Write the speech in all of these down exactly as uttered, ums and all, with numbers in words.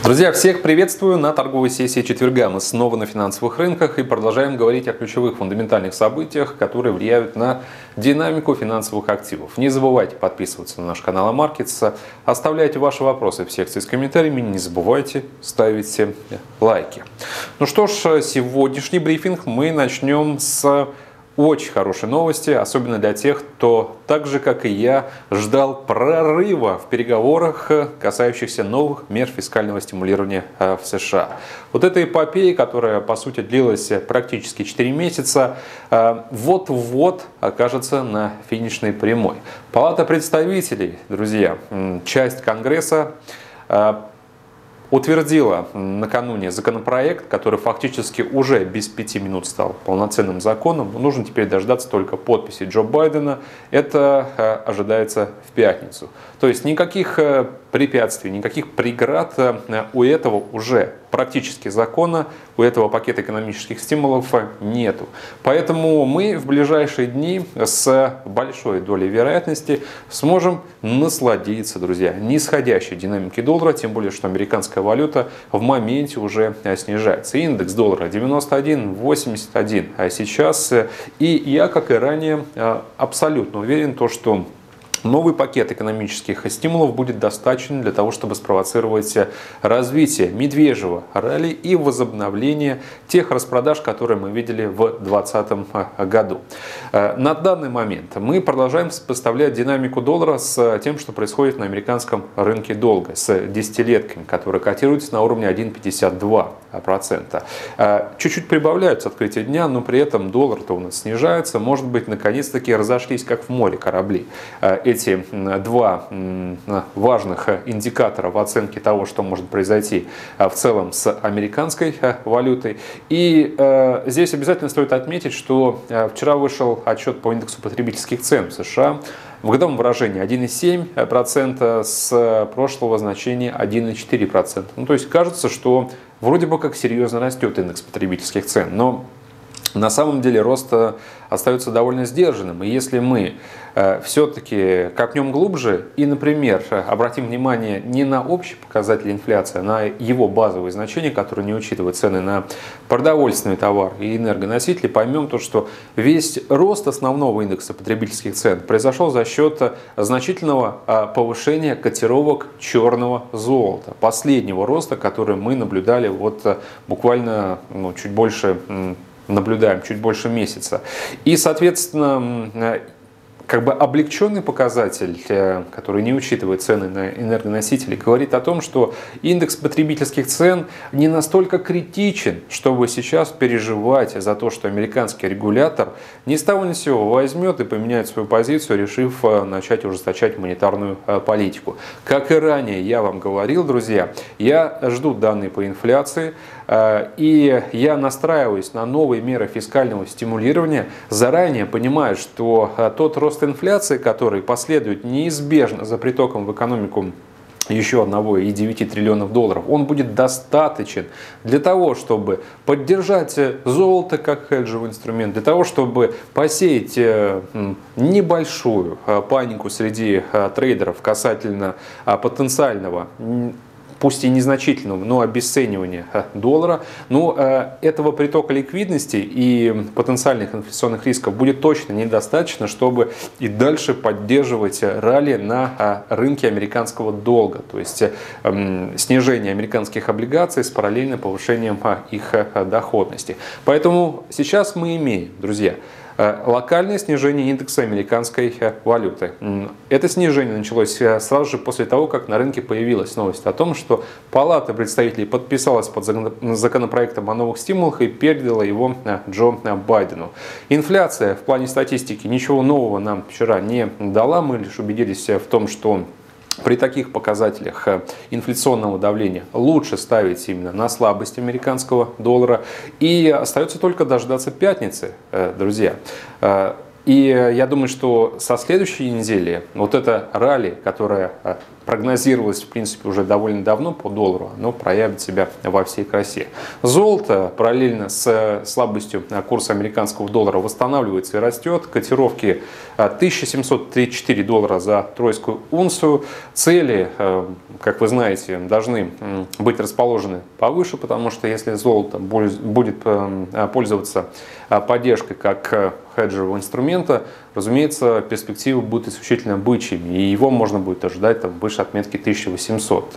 Друзья, всех приветствую на торговой сессии четверга. Мы снова на финансовых рынках и продолжаем говорить о ключевых фундаментальных событиях, которые влияют на динамику финансовых активов. Не забывайте подписываться на наш канал Амаркетс, оставляйте ваши вопросы в секции с комментариями, не забывайте ставить лайки. Ну что ж, сегодняшний брифинг мы начнем с очень хорошие новости, особенно для тех, кто так же, как и я, ждал прорыва в переговорах, касающихся новых мер фискального стимулирования в США. Вот эта эпопея, которая, по сути, длилась практически четыре месяца, вот-вот окажется на финишной прямой. Палата представителей, друзья, часть Конгресса, утвердила накануне законопроект, который фактически уже без пяти минут стал полноценным законом. Нужно теперь дождаться только подписи Джо Байдена. Это ожидается в пятницу. То есть никаких препятствий, никаких преград у этого уже практически закона, у этого пакета экономических стимулов нету. Поэтому мы в ближайшие дни с большой долей вероятности сможем насладиться, друзья, нисходящей динамикой доллара, тем более, что американская валюта в моменте уже снижается. Индекс доллара девяносто один восемьдесят один а сейчас. И я, как и ранее, абсолютно уверен, то, что новый пакет экономических стимулов будет достаточен для того, чтобы спровоцировать развитие медвежьего ралли и возобновление тех распродаж, которые мы видели в две тысячи двадцатом году. На данный момент мы продолжаем сопоставлять динамику доллара с тем, что происходит на американском рынке долга, с десятилетками, которые котируются на уровне один целых пятьдесят два процента. Чуть-чуть прибавляются открытия дня, но при этом доллар-то у нас снижается. Может быть, наконец-таки разошлись, как в море, корабли. Эти два важных индикатора в оценке того, что может произойти в целом с американской валютой. И э, здесь обязательно стоит отметить, что вчера вышел отчет по индексу потребительских цен в США. В годовом выражении один целых семь десятых процента с прошлого значения один целых четыре десятых процента. Ну, то есть кажется, что вроде бы как серьезно растет индекс потребительских цен, но на самом деле рост остается довольно сдержанным. И если мы э, все-таки копнем глубже и, например, обратим внимание не на общий показатель инфляции, а на его базовые значения, которые не учитывают цены на продовольственные товары и энергоносители, поймем то, что весь рост основного индекса потребительских цен произошел за счет значительного повышения котировок черного золота. Последнего роста, который мы наблюдали вот буквально ну, чуть больше наблюдаем чуть больше месяца. И, соответственно, как бы облегченный показатель, который не учитывает цены на энергоносители, говорит о том, что индекс потребительских цен не настолько критичен, чтобы сейчас переживать за то, что американский регулятор ни с того ни с сего возьмет и поменяет свою позицию, решив начать ужесточать монетарную политику. Как и ранее я вам говорил, друзья, я жду данные по инфляции, и я настраиваюсь на новые меры фискального стимулирования, заранее понимая, что тот рост инфляции, который последует неизбежно за притоком в экономику еще одного целых девяти десятых триллионов долларов, он будет достаточен для того, чтобы поддержать золото как хеджевый инструмент, для того, чтобы посеять небольшую панику среди трейдеров касательно потенциального, пусть и незначительного, но обесценивания доллара. Но э, этого притока ликвидности и потенциальных инфляционных рисков будет точно недостаточно, чтобы и дальше поддерживать ралли на э, рынке американского долга. То есть э, снижение американских облигаций с параллельным повышением э, их э, доходности. Поэтому сейчас мы имеем, друзья, локальное снижение индекса американской валюты. Это снижение началось сразу же после того, как на рынке появилась новость о том, что Палата представителей подписалась под законопроектом о новых стимулах и передала его Джо Байдену. Инфляция в плане статистики ничего нового нам вчера не дала. Мы лишь убедились в том, что при таких показателях инфляционного давления лучше ставить именно на слабость американского доллара. И остается только дождаться пятницы, друзья. И я думаю, что со следующей недели вот это ралли, которое прогнозировалось, в принципе, уже довольно давно по доллару, оно проявит себя во всей красе. Золото параллельно с слабостью курса американского доллара восстанавливается и растет. Котировки тысяча семьсот тридцать четыре доллара за тройскую унцию. Цели, как вы знаете, должны быть расположены повыше, потому что если золото будет пользоваться поддержкой как хеджевого инструмента, разумеется, перспективы будут исключительно бычьими, и его можно будет ожидать там, выше отметки тысяча восемьсот.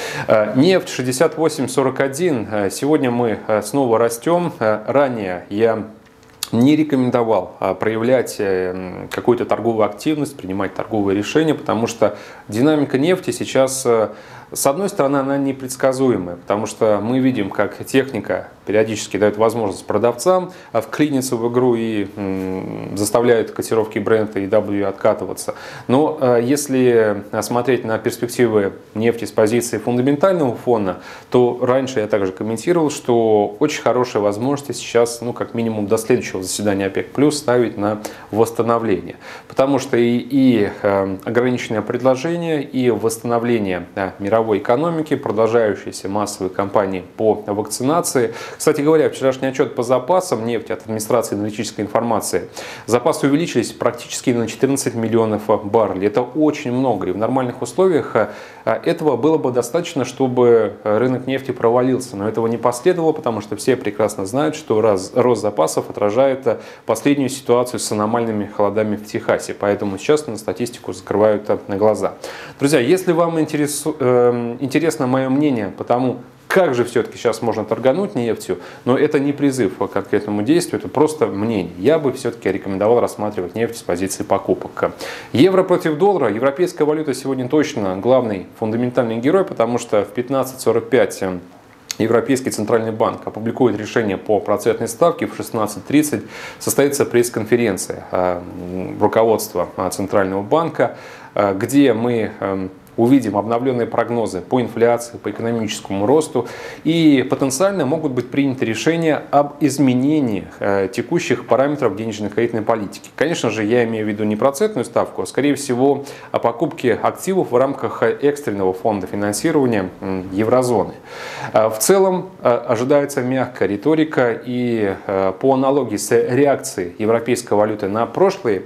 Нефть шестьдесят восемь сорок один. Сегодня мы снова растем. Ранее я не рекомендовал проявлять какую-то торговую активность, принимать торговые решения, потому что динамика нефти сейчас, с одной стороны, она непредсказуемая, потому что мы видим, как техника периодически дает возможность продавцам вклиниться в игру и заставляют котировки Брента и дабл ю откатываться. Но если смотреть на перспективы нефти с позиции фундаментального фона, то раньше я также комментировал, что очень хорошая возможность сейчас, ну, как минимум до следующего заседания ОПЕК+, ставить на восстановление. Потому что и, и ограниченное предложение, и восстановление мировой экономики, продолжающиеся массовые кампании по вакцинации. Кстати говоря, вчерашний отчет по запасам нефти от администрации аналитической информации. Запасы увеличились практически на четырнадцать миллионов баррелей. Это очень много. И в нормальных условиях этого было бы достаточно, чтобы рынок нефти провалился. Но этого не последовало, потому что все прекрасно знают, что рост запасов отражает последнюю ситуацию с аномальными холодами в Техасе. Поэтому сейчас на статистику закрывают на глаза. Друзья, если вам интересу, э, интересно мое мнение по тому, как же все-таки сейчас можно торгануть нефтью, но это не призыв к конкретному действию, это просто мнение. Я бы все-таки рекомендовал рассматривать нефть с позиции покупок. Евро против доллара. Европейская валюта сегодня точно главный фундаментальный герой, потому что в пятнадцать сорок пять Европейский центральный банк опубликует решение по процентной ставке. В шестнадцать тридцать состоится пресс-конференция руководства Центрального банка, где мы увидим обновленные прогнозы по инфляции, по экономическому росту, и потенциально могут быть приняты решения об изменении текущих параметров денежно-кредитной политики. Конечно же, я имею в виду не процентную ставку, а скорее всего о покупке активов в рамках экстренного фонда финансирования еврозоны. В целом ожидается мягкая риторика, и по аналогии с реакцией европейской валюты на прошлые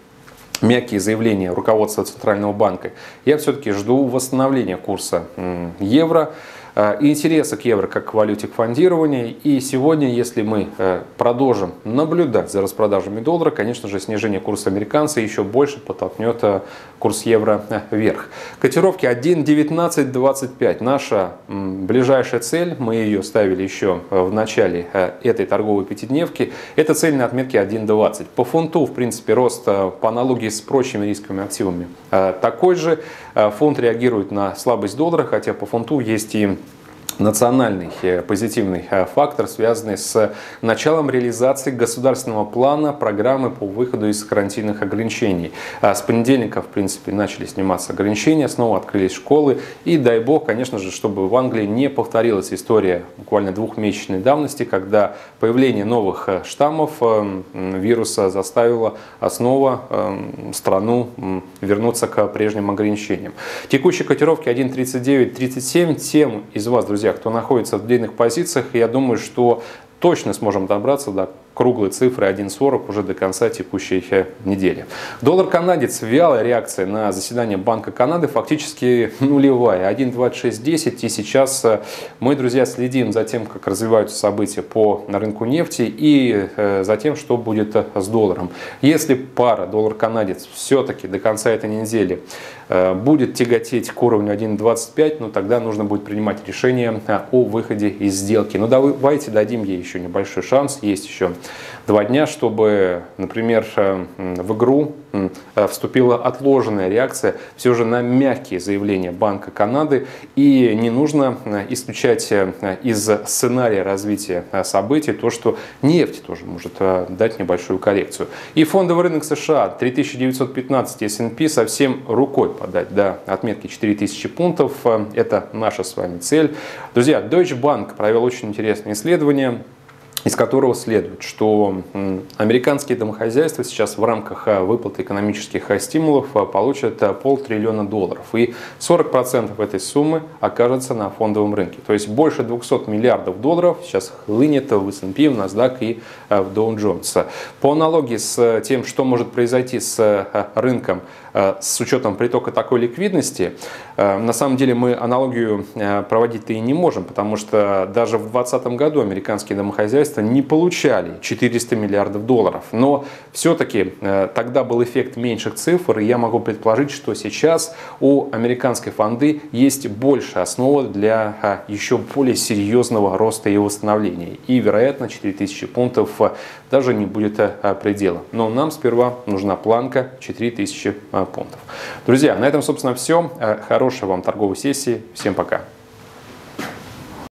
мягкие заявления руководства Центрального банка, я все-таки жду восстановления курса евро и интереса к евро как к валюте к фондированию. И сегодня, если мы продолжим наблюдать за распродажами доллара, конечно же, снижение курса американца еще больше подтолкнет курс евро вверх. Котировки один девятнадцать двадцать пять. Наша ближайшая цель, мы ее ставили еще в начале этой торговой пятидневки, это цель на отметке один двадцать. По фунту, в принципе, рост по аналогии с прочими рисковыми активами такой же. Фунт реагирует на слабость доллара, хотя по фунту есть и национальный позитивный фактор, связанный с началом реализации государственного плана программы по выходу из карантинных ограничений. С понедельника, в принципе, начали сниматься ограничения, снова открылись школы. И дай бог, конечно же, чтобы в Англии не повторилась история буквально двухмесячной давности, когда появление новых штаммов вируса заставило снова страну вернуться к прежним ограничениям. Текущие котировки один тридцать девять тридцать семь. Тем из вас, друзья, кто находится в длинных позициях, я думаю, что точно сможем добраться до круглой цифры один сорок уже до конца текущей недели. Доллар-канадец, вялая реакция на заседание Банка Канады, фактически нулевая, один двадцать шесть десять. И сейчас мы, друзья, следим за тем, как развиваются события по рынку нефти и за тем, что будет с долларом. Если пара доллар-канадец все-таки до конца этой недели будет тяготеть к уровню один двадцать пять, ну тогда нужно будет принимать решение о выходе из сделки. Но давайте дадим ей еще небольшой шанс, есть еще два дня, чтобы, например, в игру вступила отложенная реакция все же на мягкие заявления Банка Канады, и не нужно исключать из сценария развития событий то, что нефть тоже может дать небольшую коррекцию. И фондовый рынок США три тысячи девятьсот пятнадцать, эс энд пи совсем рукой подать до отметки четыре тысячи пунктов. Это наша с вами цель. Друзья, Deutsche Bank провел очень интересное исследование. из которого следует, что американские домохозяйства сейчас в рамках выплаты экономических стимулов получат полтриллиона долларов. И сорок процентов этой суммы окажется на фондовом рынке. То есть больше двухсот миллиардов долларов сейчас хлынет в эс энд пи, в NASDAQ и в Dow Jones. По аналогии с тем, что может произойти с рынком с учетом притока такой ликвидности, на самом деле мы аналогию проводить-то и не можем, потому что даже в две тысячи двадцатом году американские домохозяйства не получали четыреста миллиардов долларов. Но все-таки тогда был эффект меньших цифр, и я могу предположить, что сейчас у американской фонды есть больше основы для еще более серьезного роста и восстановления. И, вероятно, четыре тысячи пунктов даже не будет предела. Но нам сперва нужна планка четыре тысячи пунктов. Друзья, на этом, собственно, все. Хорошей вам торговой сессии. Всем пока.